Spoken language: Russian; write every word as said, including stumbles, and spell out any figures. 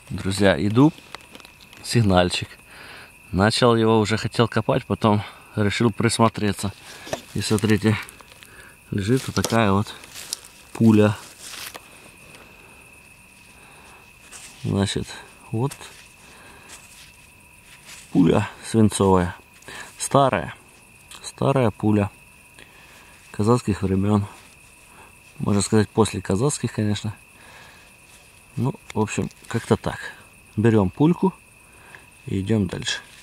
Друзья, иду, сигнальчик. Начал его, уже хотел копать, потом решил присмотреться. И смотрите, лежит вот такая вот пуля. Значит, вот пуля свинцовая. Старая. Старая пуля казацких времен. Можно сказать, после казацких, конечно. Ну, в общем, как-то так. Берем пульку и идем дальше.